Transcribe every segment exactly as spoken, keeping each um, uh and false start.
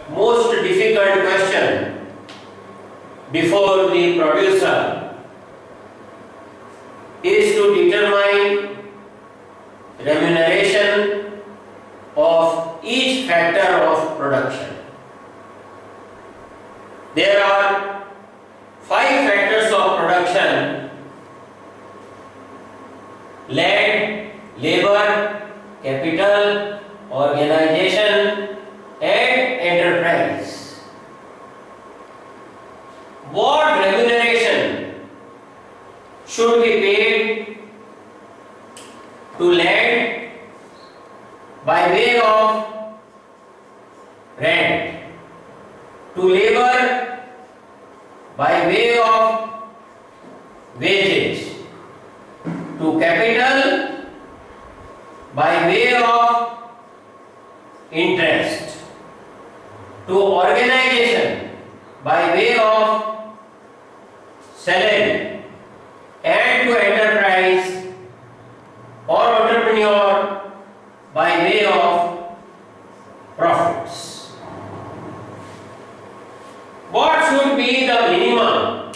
most difficult question before the producer is to determine remuneration of each factor of production. There are five factors of production: land, labor, capital, organization and enterprise. What remuneration should be paid to land by way of rent, to labor by way of wages, to capital by way of interest, to organization by way of salary, and to enterprise or entrepreneur by way of profits. What should be the minimum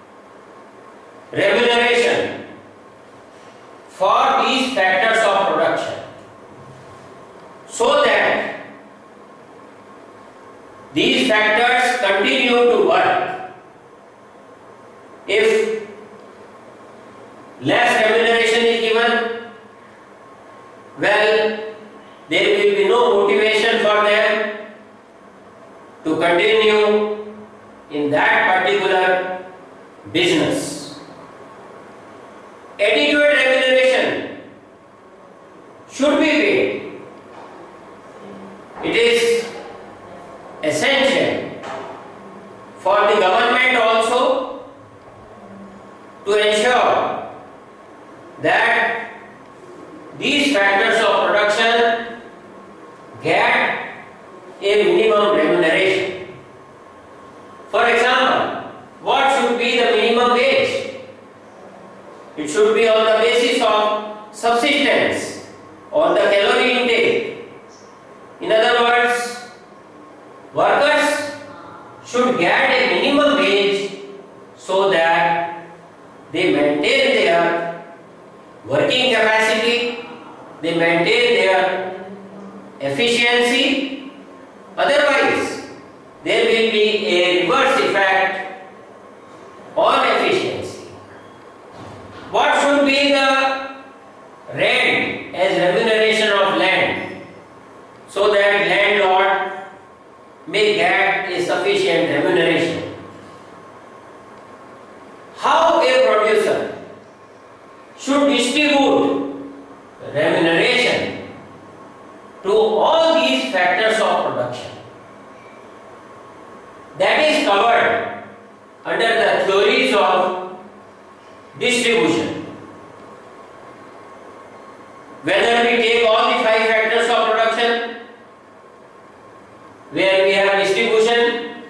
remuneration for these factors of production, so that these factors continue to work? If less remuneration is given, well, there will be no motivation for them to continue in that particular business. Adequate remuneration should be paid. It is essential for the government also to ensure that these factors of production get a minimum remuneration. For example, what should be the minimum wage? It should be on the basis of subsistence or the calorie intake. In other words, workers should get a minimum wage so that they maintain their working capacity, they maintain their efficiency. Otherwise, there will be a reverse effect on efficiency. What should be the rent as remuneration of land, so that landlord may get a sufficient remuneration? How a producer should distribute remuneration to all these factors of production, that is covered under the theories of distribution. Whether we take all the five factors of production, where we have distribution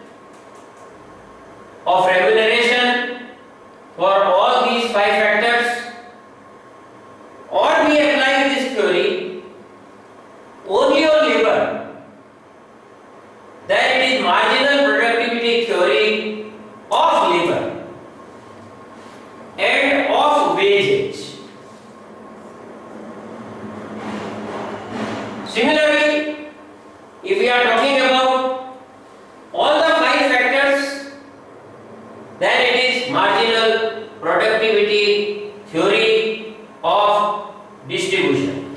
of remuneration for all these five factors, or we apply this theory only on labor, then it is marginal productivity theory of labor and of wages. Similarly, if we are talking about all the five factors, then it is marginal productivity theory of distribution.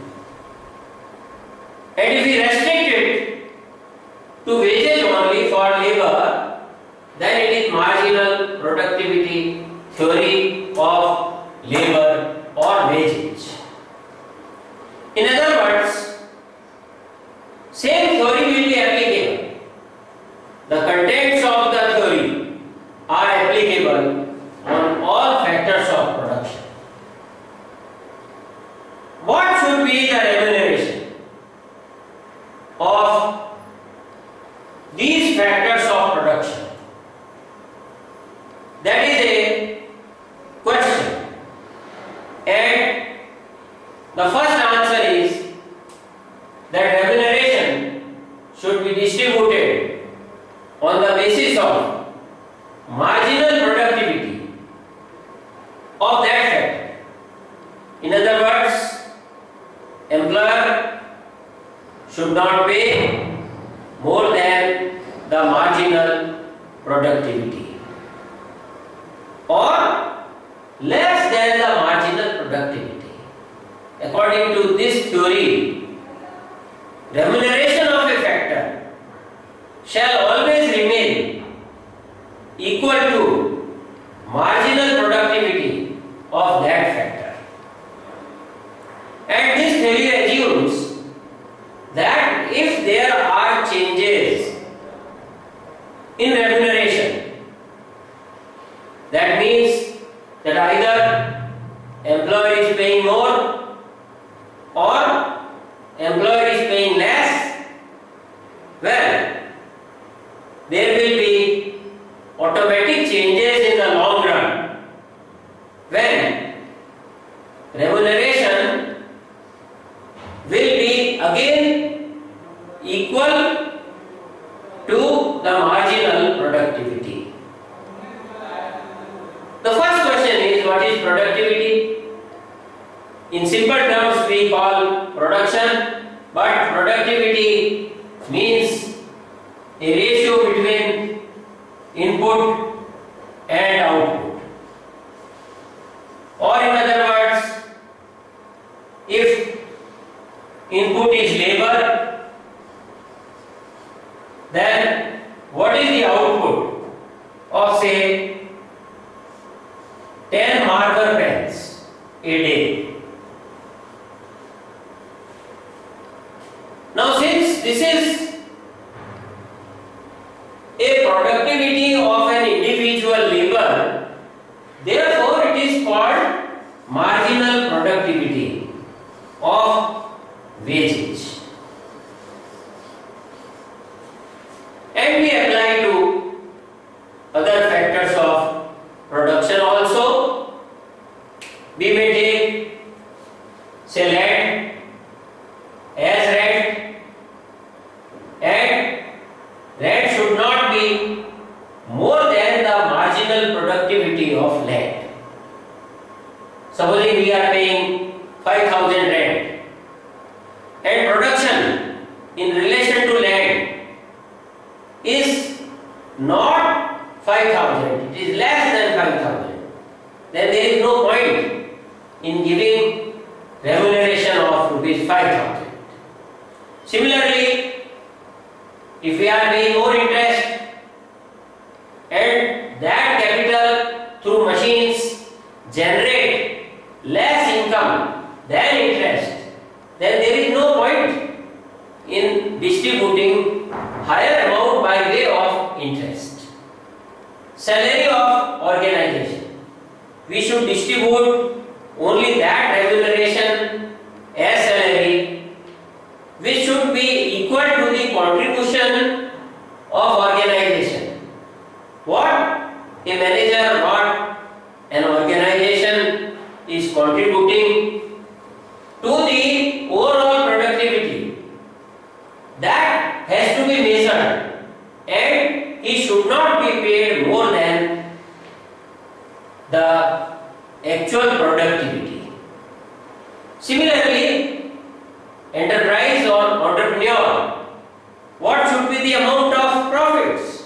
And if we restrict it to wages only for labor, then it is marginal productivity theory of labor or wages. In other words, same theory will be applicable. The contents of the theory are applicable on all factors of production. What should be the remuneration of these factors of production? That is a question. And the first answer is that remuneration should be distributed on the basis of marginal productivity of that factor. In other words, employer should not pay more than the marginal productivity or less than the marginal productivity. According to this theory, remuneration of a factor shall always remain equal to marginal productivity of that factor. And this theory assumes that if there are changes in remuneration, that means that either employer is paying more or employer is paying less, well, there will be automatic changes in the long run when remuneration will be again equal to the marginal productivity. The first question is, what is productivity? In simple terms we call production, but productivity means a ratio between input and output. Or in other words, if input is labor, then what is the output of say ten marker pens a day? Now since this is a productivity of an individual labor, therefore it is called marginal productivity of wages. And we apply to other factors of production also. We may take say lead as rent, and rent should not be more than the marginal productivity of land. Supposing we are paying five thousand rent and production in relation to land is not five thousand, it is less than five thousand, then there is no point in giving remuneration of rupees five thousand. Similarly, if we are paying more interest and that capital through machines generate less income than interest, then there is no point in distributing higher amount by way of interest. Salary of organization, we should distribute only that remuneration as salary which should be equal to the contribution of organization. What a manager, what an organization is contributing to the overall productivity, that has to be measured, and he should not be paid more than the actual productivity. Similarly, enterprise or entrepreneur, what should be the amount of profits?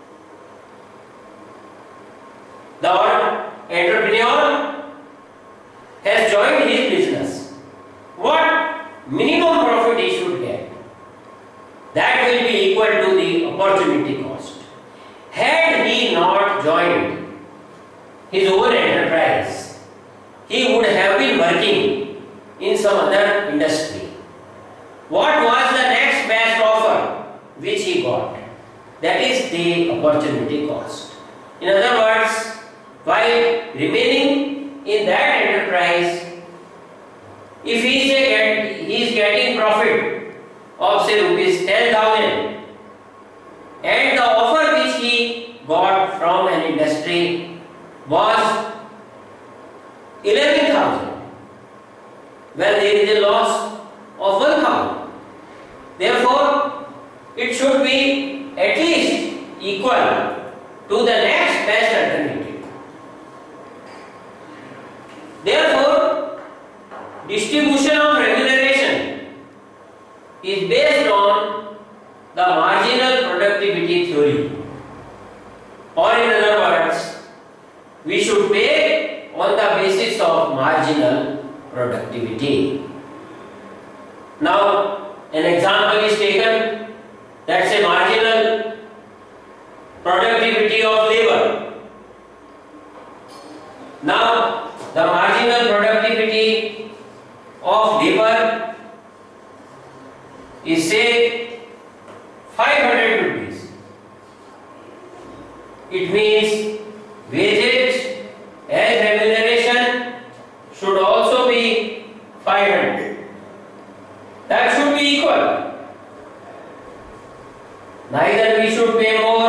The entrepreneur has joined his business. What minimum profit he should get? That will be equal to the opportunity cost. Had he not joined his own enterprise, he would have been working in some other industry. What was the next best offer which he got? That is the opportunity cost. In other words, while remaining in that enterprise, if he is, get, he is getting profit of say rupees ten thousand, and the offer which he got from an industry was eleven thousand, well, there is a loss of one thousand. Therefore, it should be at least equal to the next best alternative. Therefore, distribution of remuneration is based on the marginal productivity theory, or in other words, we should pay on the basis of marginal productivity. Now, an example is taken, that's a marginal productivity of labor. Now, the marginal productivity of labor is say five hundred rupees. It means wages as remuneration should also be five hundred. That should be equal. Neither we should pay more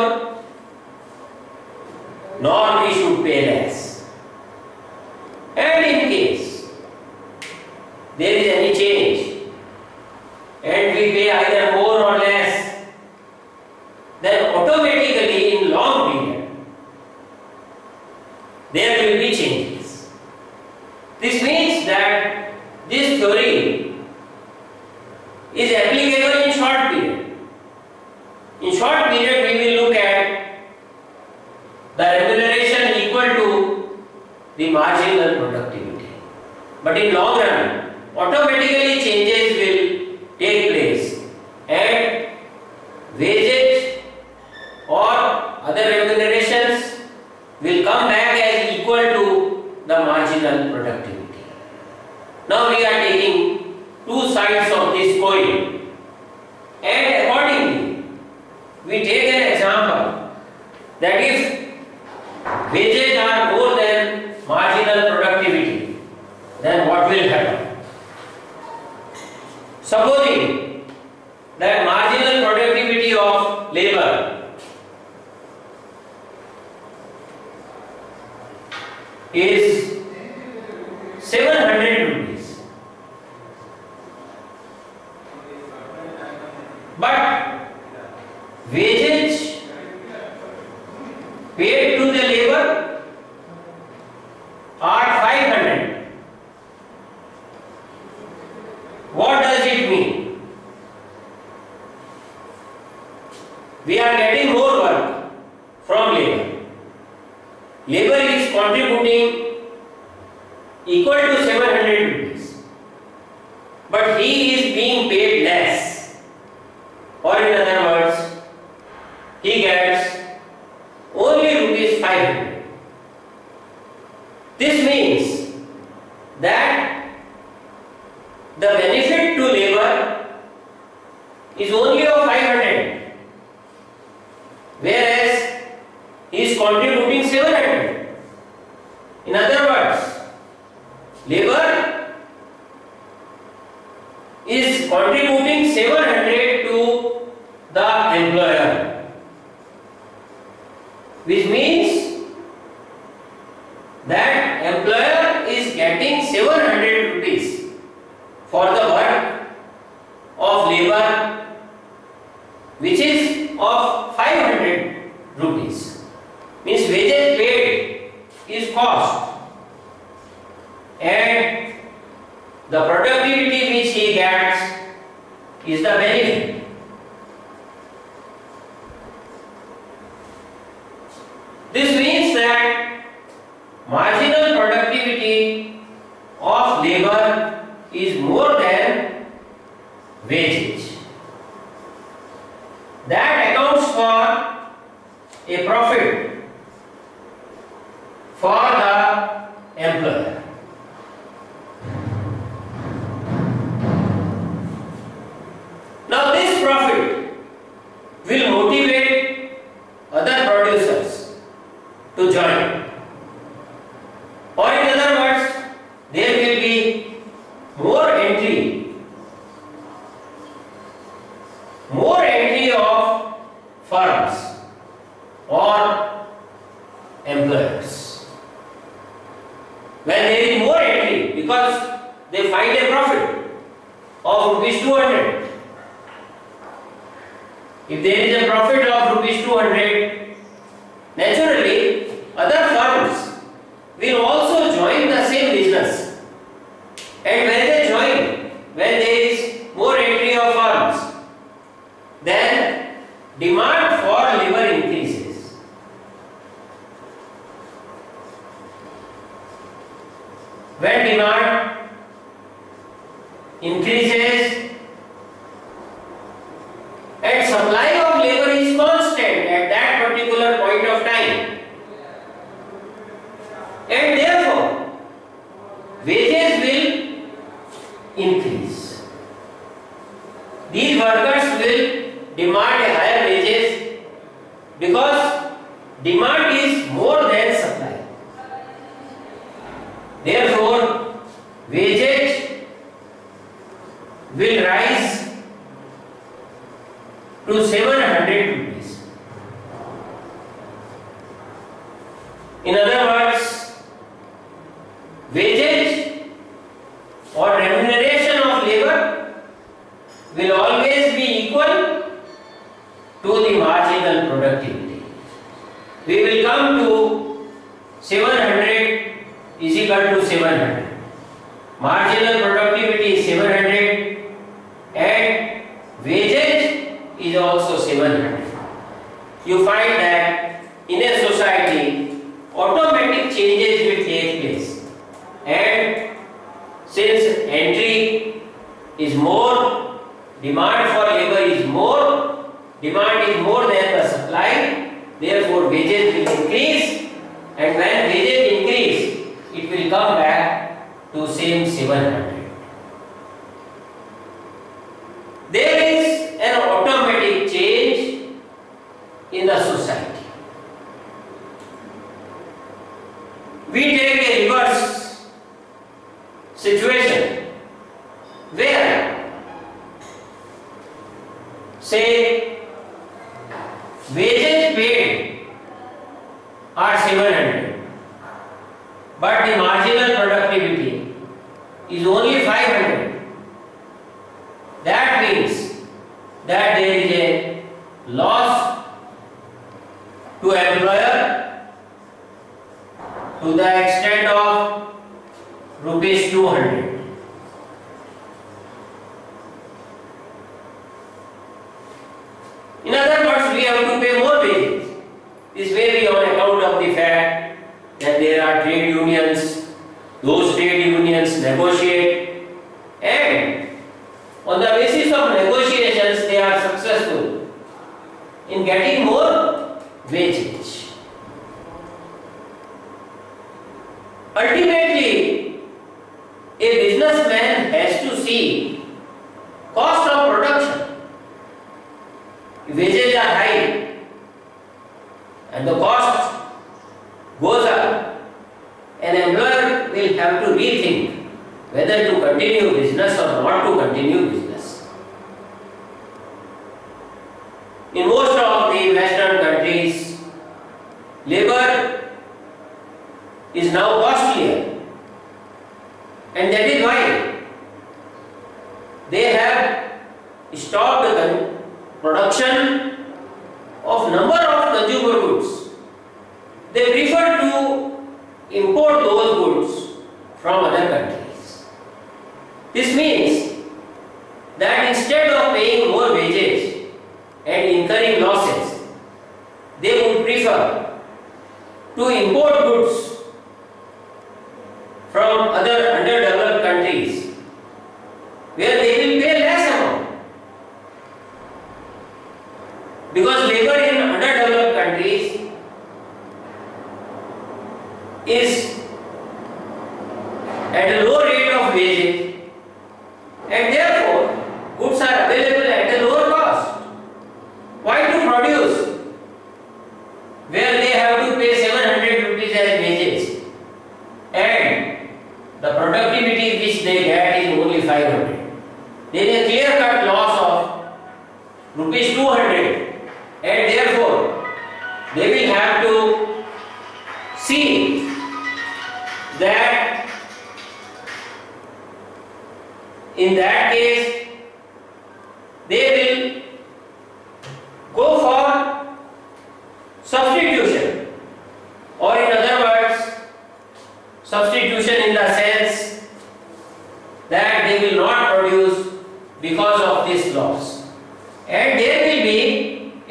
nor we should pay less. And in case there is any change and we pay either more or less, then automatically in long period there will be changes. This means that this theory is applicable in short period. In short period we will look at the remuneration equal to the marginal productivity. But in long run, automatically changes will take place and wages or other remunerations will come back as equal to the marginal productivity. Now we are taking two sides of this coin, and accordingly we take an example that if wages are more than marginal productivity, then what will happen? Supposing that marginal productivity of labor is seven hundred rupees, but wages paid to the labor are five hundred. What does it mean? We are getting more work from labor. Labor is contributing equal to seven hundred rupees, but he is being paid less, or in other words, he gets only rupees five hundred. This means that the benefit to labor is only of five hundred, whereas he is contributing seven hundred. In other words, labor is contributing seven hundred to the employer, which means that employer is getting seven hundred rupees for the work of labor which is of five hundred rupees. Means wages paid is cost and the productivity which he gets is the benefit. This means that marginal productivity of labor is more than wages. That accounts for a profit for the employer. Now this profit will motivate other producers to join, or in other words, there will be more entry, more entry of firms or employers. When there is more entry, because they find a profit of rupees two hundred. If if there is a profit of rupees two hundred, naturally other firms will also join the same business. And when they join, when there is more entry of firms, then demand for labor increases. When demand increases and supply of labor is constant at that particular point of time, and therefore wages will increase. These workers will demand a higher wages because demand is more than supply. Therefore, wages will rise to seven hundred rupees. In other words, wages or remuneration of labor will always be equal to the marginal productivity. We will come to seven hundred is equal to seven hundred. Marginal productivity is seven hundred and wages is also seven hundred. You find that in a society automatic changes will take place, and since entry is more, demand for labor is more, demand is more than the supply, therefore wages will increase, and when wages increase, it will come back to same seven hundred. There is an automatic change in the society. We take a reverse situation where, say, wages paid are seven hundred, but the marginal productivity is only five hundred. That means that there is a loss to employer to the extent of rupees two hundred. In other words, we have to pay more wages. This may be on account of the fact that there are trade unions. Those trade unions negotiate, and on the basis of negotiations they are successful in getting more wages. Ultimately, a businessman has to see cost of production. If wages are high and the cost goes up, an employer will have to rethink whether to continue business or not to continue business. In most of the Western countries, labor is now costlier, and that is why they have stopped the production of number of consumer goods. They prefer to import those goods from other countries. This means that instead of paying more wages and incurring losses, they would prefer to import goods from other underdeveloped countries where they will pay less amount. Because labor in underdeveloped countries is at a low rate of wages, and therefore goods are available at a lower cost. Why to produce where they have to pay seven hundred rupees as wages and the productivity which they get is only five hundred? There is a clear cut loss of rupees two hundred, and therefore they will have to see that in that case they will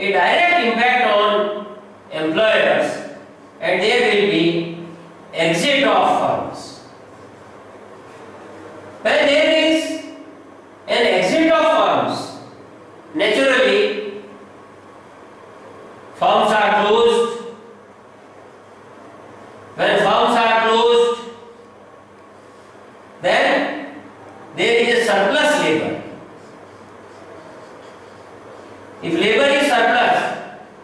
a direct impact on employers, and there will be exit of firms. When there is an exit of firms, naturally firms are closed. When firms are closed, then there is a surplus labor. If labor is surplus,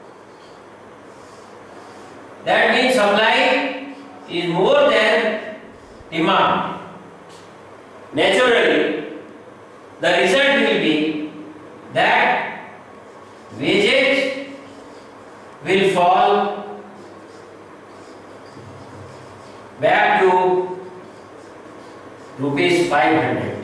that means supply is more than demand. Naturally, the result will be that wages will fall back to rupees five hundred.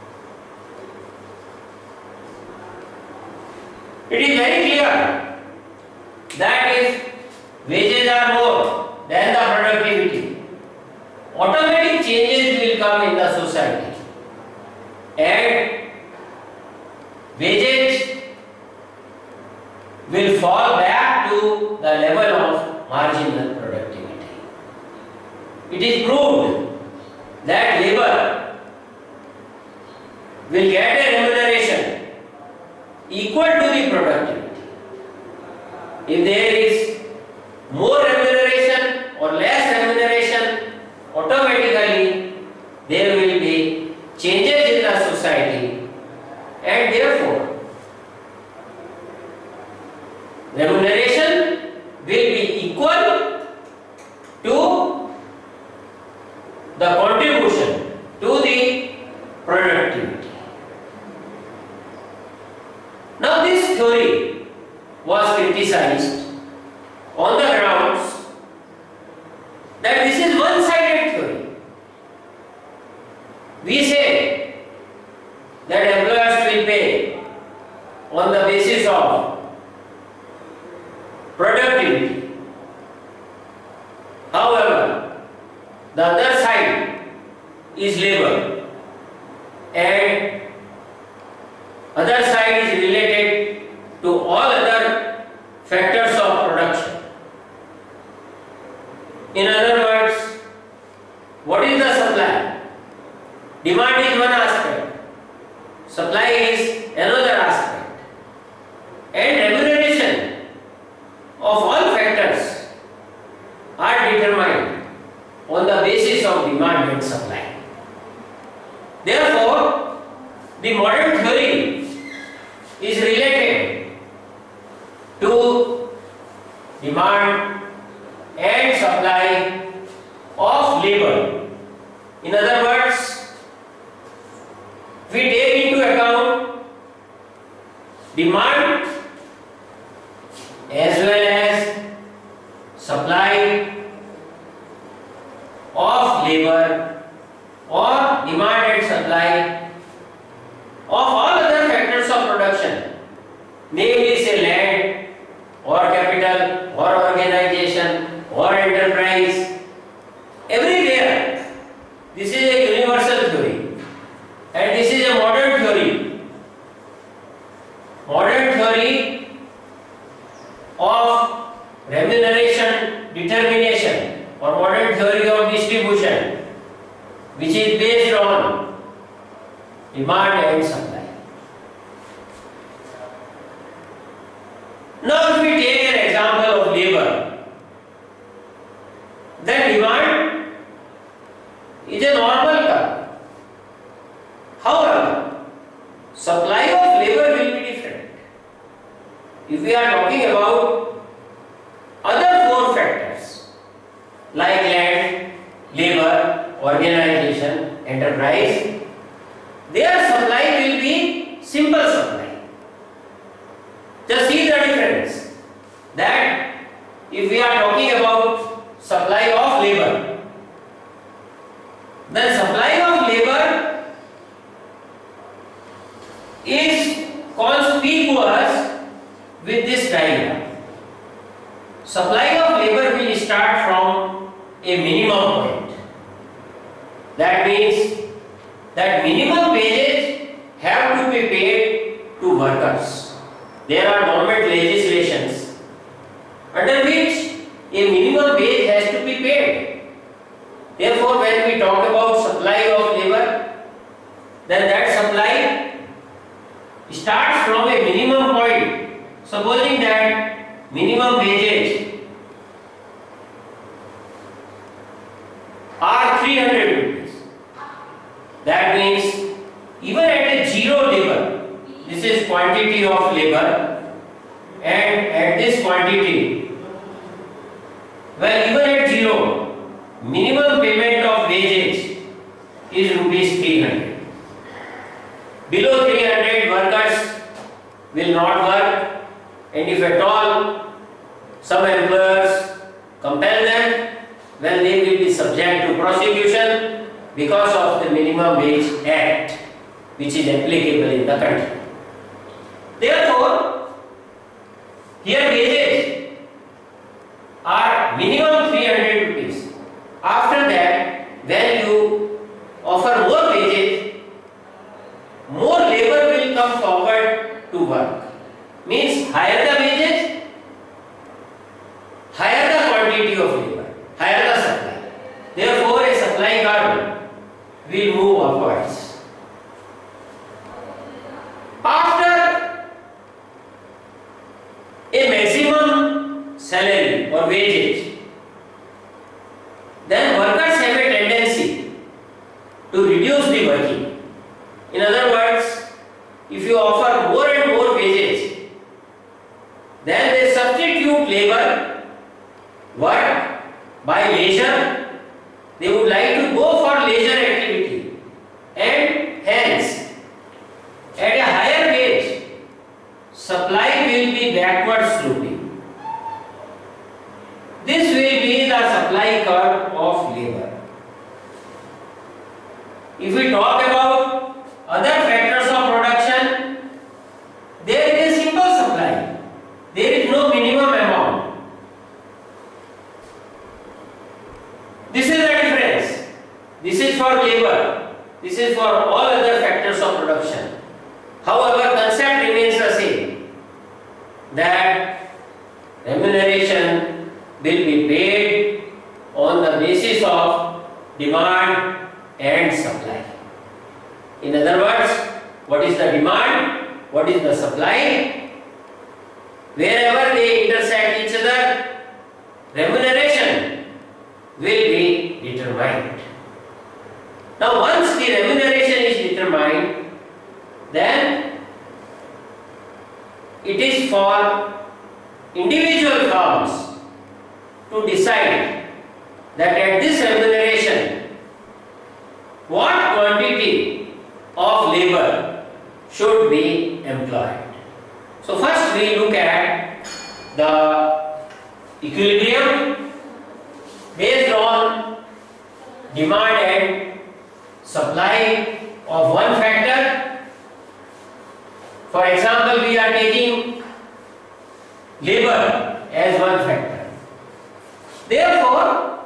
It is very clear that if wages are more than the productivity, automatic changes will come in the society, and wages will fall back to the level of marginal productivity. It is proved that labor will get a remuneration equal to the productivity. If there is more remuneration or less remuneration, automatically there will be changes in the society, and therefore remuneration will be equal to the contribution to the productivity. Now this theory was criticized on the grounds that this is one-sided theory. We say that employers will pay on the basis of productivity. However, the other side is labor, and other side is related to all other factors of production. In other words, what is the supply? Demand is one aspect, supply is another aspect, and remuneration of all factors are determined on the basis of demand and supply. Therefore, the modern theory is related to demand and supply of labor. In other words, we take into account demand as well as supply of labor, or demand and supply of all other factors of production, namely say land or capital or organization or enterprise. Everywhere this is a universal theory, and this is a modern theory. Modern theory of remuneration determination or modern theory of distribution, which is based on demand and supply. Now if we take an example of labor, then demand is a normal curve. However, supply of labor will be different. If we are talking about other four factors like land, labor, organization, enterprise, their supply will be simple supply. Just see the difference, that if we are talking about supply of labor, then supply of labor is conspicuous with this diagram. Supply of labor will start from a minimum point. That means that minimum wages have to be paid to workers. there are government legislations under which a minimum wage has to be paid. Therefore, when we talk about supply of labor, then that supply starts from a minimum point. Supposing that minimum wages are three hundred rupees. That means even at a zero labor, this is quantity of labor, and at this quantity, well, even at zero, minimum payment of wages is rupees three hundred. Below three hundred, workers will not work, and if at all some employers compel them, well, they will be subject to prosecution because of the Minimum Wage Act, which is applicable in the country. Therefore, here wages are minimum three hundred rupees. After that, when you offer more wages, more labor will come forward to work. Means higher the wages, higher the quantity of labor, higher the supply. Therefore, a supply curve will move upwards. After a maximum salary or wages, then workers have a tendency to reduce the working. In other words, if you offer more and more wages, then they substitute labor, work by leisure. They would like to go for leisure activity, and hence at a higher wage, supply will be backward sloping. This will be the supply curve of labor. If we talk about other factors of production, there is a simple supply. There is no minimum amount. This is the difference. This is for labor. This is for all other factors of production. However, concept remains the same, that remuneration will be paid on the basis of demand and supply. In other words, what is the demand? What is the supply? Wherever they intersect each other, remuneration will be determined. Now, once the remuneration is determined, then it is for individual firms to decide that at this remuneration, what quantity of labor should be employed. So first we look at the equilibrium based on demand and supply of one factor. For example, we are taking labor as one factor. Therefore,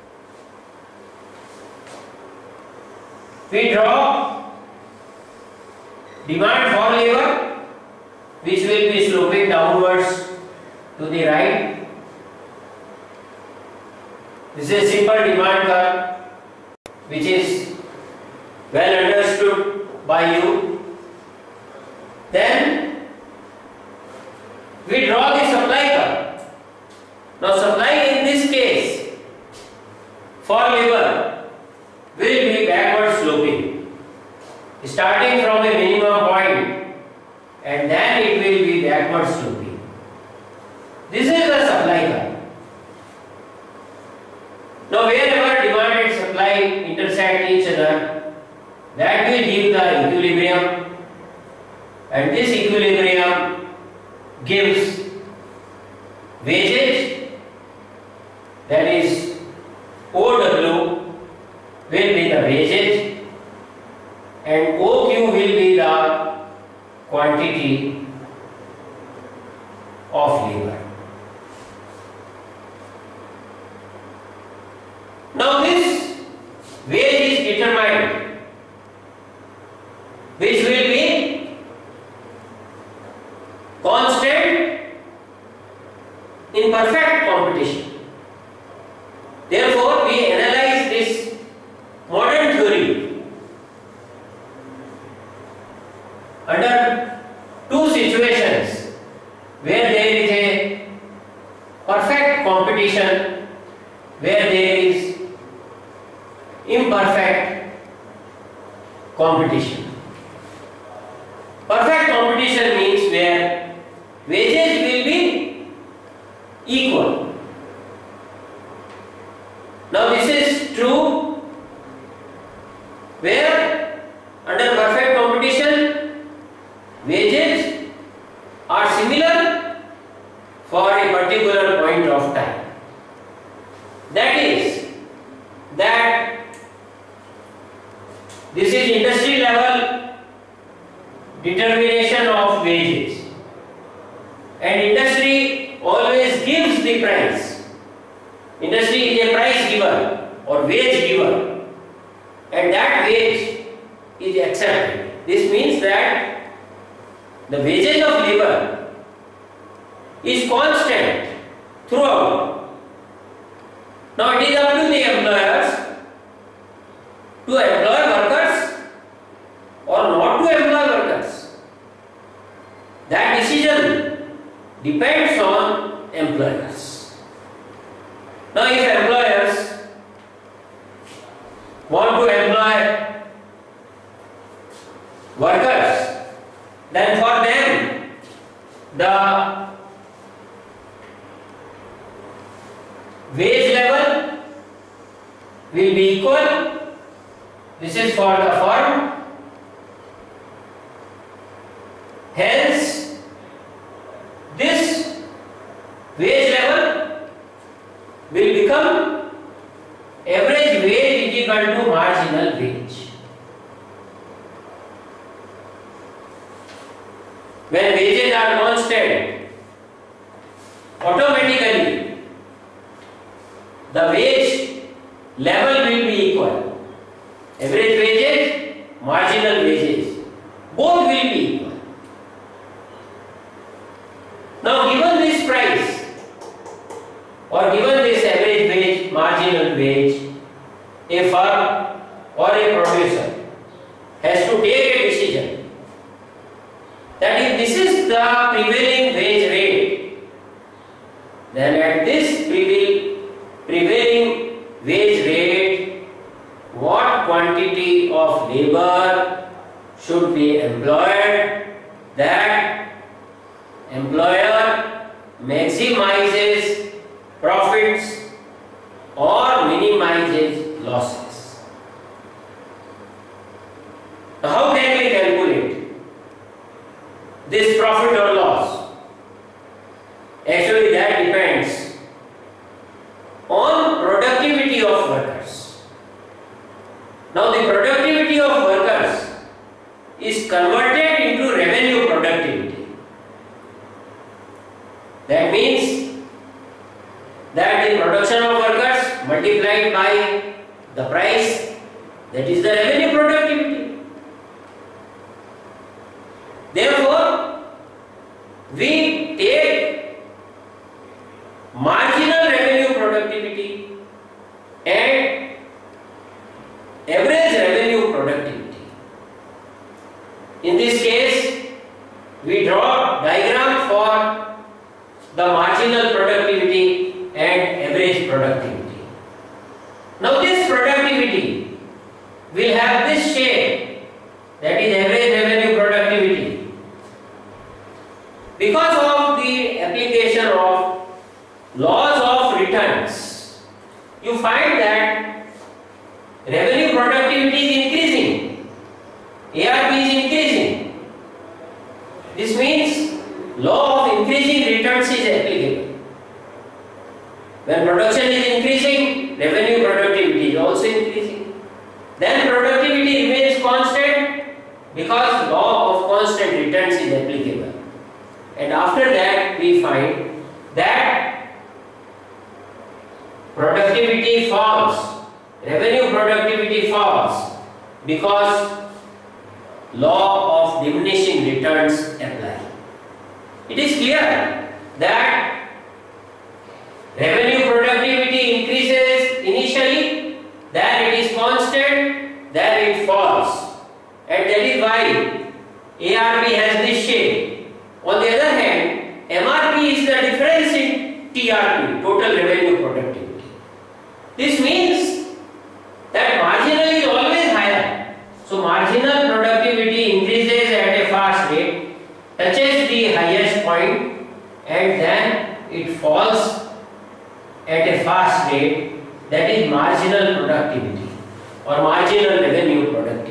we draw demand for labor, which will be sloping downwards to the right. This is a simple demand curve which is well understood by you. Then we draw the supply curve. Now, supply in this case for labor will be backward sloping, starting from a minimum point, and then it will be backward sloping. This is the supply curve. Now, wherever demand and supply intersect each other, that will give the equilibrium, and this equilibrium gives wages, that is O W will be the wages, and O Q will be the quantity of labor. Now, this wage is determined, which will be constant in perfect competition. Therefore, we analyze this modern theory under two situations where there is a perfect competition, where there is imperfect competition. Perfect competition means where wages will be equal. Now this is true where under perfect competition wages are similar for a particular point of time. That is, that this is industry level determination of wages, and industry always gives the price. Industry is a price giver or wage giver, and that wage is accepted. This means that the wages of labor is constant throughout. Now it is up to the employers to employ workers or not to employ workers. That decision depends on employers. Now if employers want to employ workers, then for them the wage level will be equal. This is for the firm. Hence, this wage level will become average wage is equal to marginal wage. When wages are constant, automatically the wage level will be equal. Average wages, marginal wages, both will be equal. Now given this price or given this average wage, marginal wage, a firm or a producer has to take a decision that if this is the prevailing wage rate, then at this prevailing wage rate, what quantity of labor should be employed that employer maximizes profits or minimizes losses. Now how can we calculate this profit or loss? Actually that depends on productivity of workers. Now the productivity of workers is converted into revenue productivity. That means that the production of workers multiplied by the price, that is the revenue productivity. Therefore, we take marginal revenue productivity and average revenue productivity. In this case, we draw diagram for the marginal productivity and average productivity. Now this productivity will have this shape, that is average revenue productivity. Because of the application of laws of returns, you find that revenue productivity is increasing, A R P is increasing. This means law of increasing returns is applicable. When production is increasing, revenue productivity is also increasing. Then productivity remains constant because law of constant returns is applicable. And after that we find that productivity falls, revenue productivity falls because law of diminishing returns apply. It is clear that revenue productivity increases initially, then it is constant, then it falls. And that is why A R P has this shape. On the other hand, M R P is the difference in T R P, total revenue productivity. This means that marginal is always higher. So marginal productivity increases at a fast rate, touches the highest point, and then it falls at a fast rate. That is marginal productivity or marginal revenue productivity.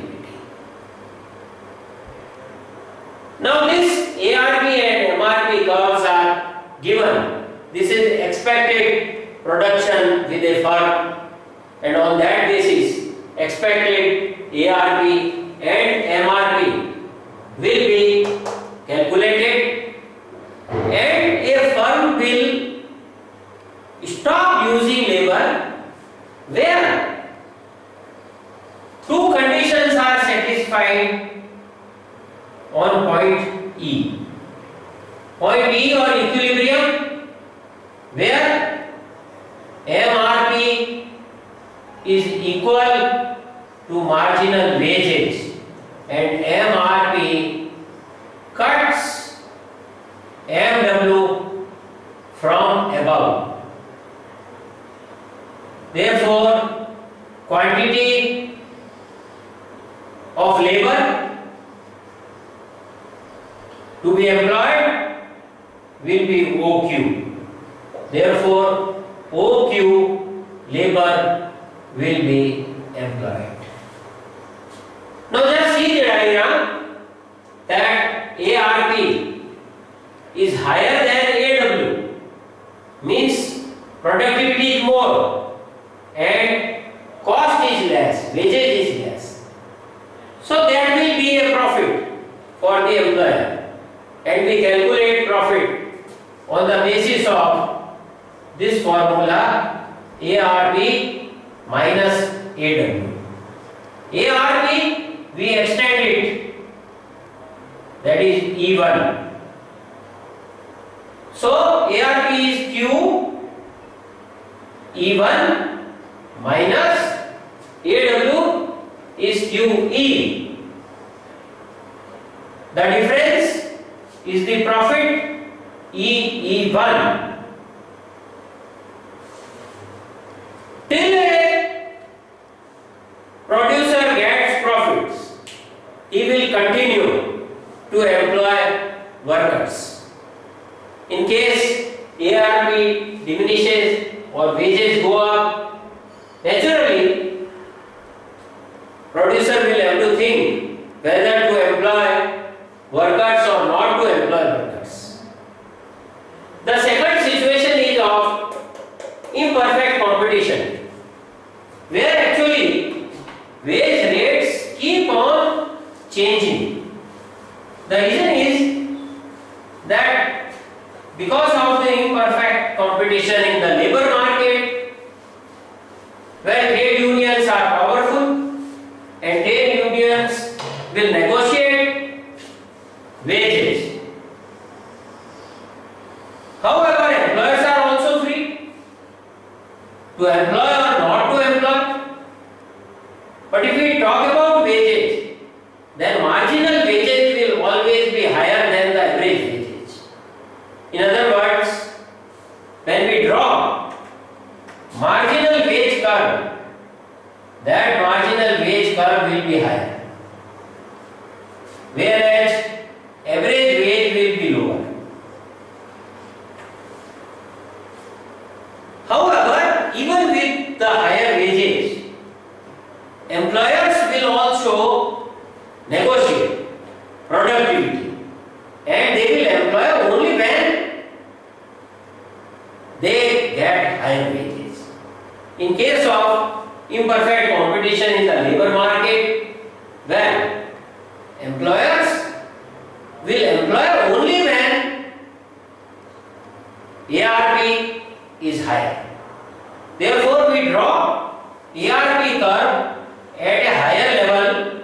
Now this A R P and M R P curves are given. This is expected production with a firm, and on that basis expected A R P and M R P will be calculated, and a firm will stop using labor where two conditions are satisfied on point E. Point E or equilibrium, where M R P is equal to marginal wages and M R P cuts M W from above. Therefore, quantity of labor to be employed will be O Q. Therefore, O Q labor will be employed. Now just see the diagram that A R P is higher than A W, means productivity is more and cost is less, wages is less. So there will be a profit for the employer, and we calculate profit on the basis of this formula A R P minus A W. A R P we extend it, that is E one. So A R P is Q E one minus A W is Q E. The difference is the profit E E one. Till a producer gets profits, he will continue to employ workers. In case A R P diminishes or wages go up, naturally producer will have to think whether to employ workers or not to employ workers. The second situation is of imperfect competition, where actually wage rates keep on changing. The reason is that because of the imperfect competition in the labor market, where trade unions are powerful and trade unions will negotiate wages. However, employers are also free to employ or not to employ. But if we talk about wages, then marginal wages will always be higher than the average wages. In other words, when we draw marginal wage curve, that marginal wage curve will be higher, whereas average wage will be lower. However, even with the higher wages, employers will also negotiate productivity, and they will employ only when they get higher wages. In case of imperfect competition in the labor market, when employers will employ only when A R P is higher. Therefore, we draw A R P curve at a higher level.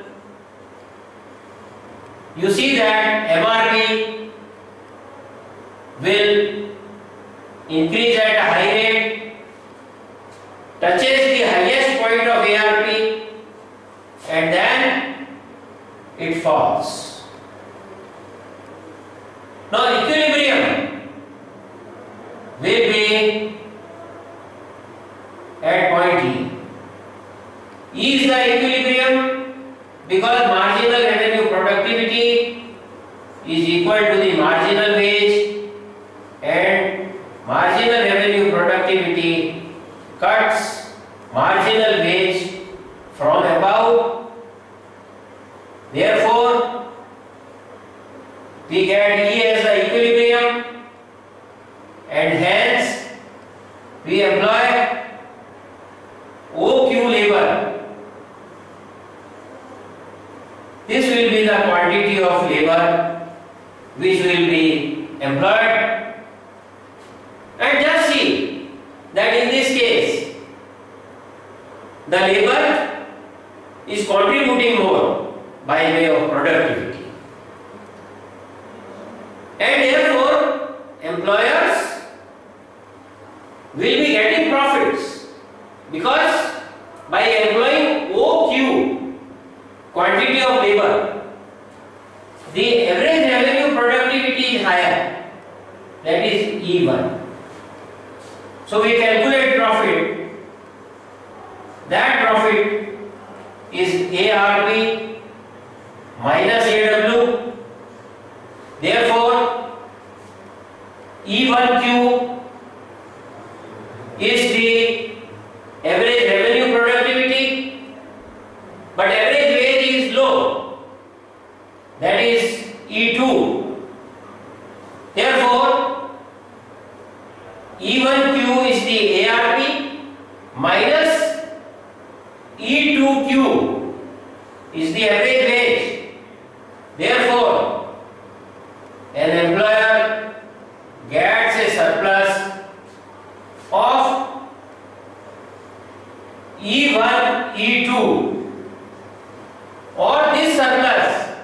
You see that M R P will increase at a high rate, touches the highest point of A R P, and then it falls. Now equilibrium will be at point E. E is the equilibrium because marginal revenue productivity is equal to the marginal wage, and marginal revenue productivity cuts marginal wage from above. Therefore, we get E as the equilibrium, and hence we employ O Q labor. This will be the quantity of labor which will be employed. And just see that in this case the labor is contributing more by way of productivity, and therefore employers will be getting profits, because by employing O Q, quantity of labor, the average revenue productivity is higher, that is E one. So we calculate profit. That profit is A R P minus A W. Therefore, E one Q is the average revenue productivity, but average wage is low, that is E two. Therefore, E one Q is the A R P minus E two Q is the average wage. Therefore, an employer gets a surplus of E one, E two, or this surplus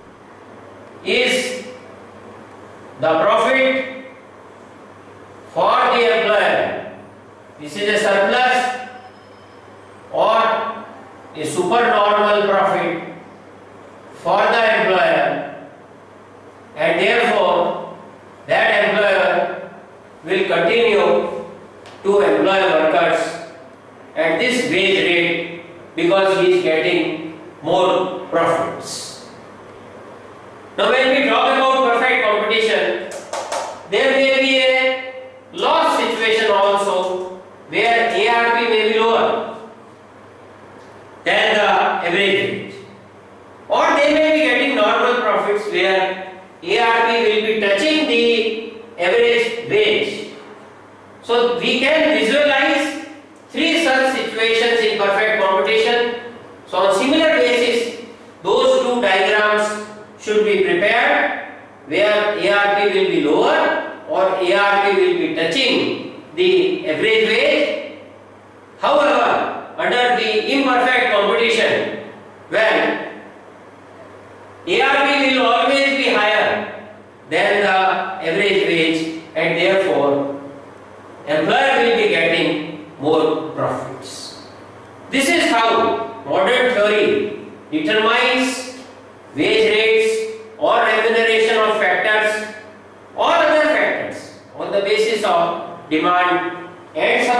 is the profit for the employer. This is a surplus or a supernormal profit for the employer, and therefore that employer will continue to employ workers at this wage rate because he is getting more profits. Now when we talk about perfect competition, there may be a loss situation also where A R P may be lower than the average wage, or they may be getting normal profits where A R P will be touching the average wage. So we can visualize three such situations in perfect competition. So on similar basis, those two diagrams should be prepared where A R P will be lower or A R P will be touching the average wage. However, under the imperfect competition, when A R P will always be higher than the average wage, and therefore employer will be getting more profits. This is how modern theory determines wage rates or remuneration of factors or other factors on the basis of demand and supply.